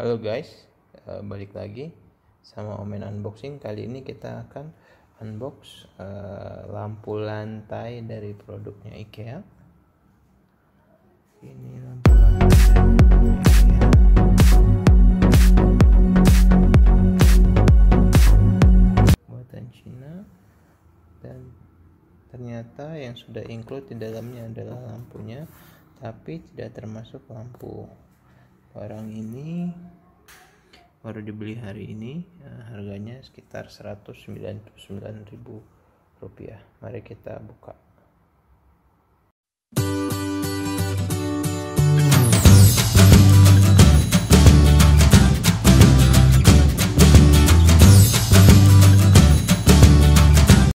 Halo guys, balik lagi sama Omen Unboxing. Kali ini kita akan unbox lampu lantai dari produknya IKEA. Ini lampu lantai dari IKEA. Buatan Cina, dan ternyata yang sudah include di dalamnya adalah lampunya, tapi tidak termasuk lampu. Barang ini baru dibeli hari ini, harganya sekitar Rp199.000. Mari kita buka.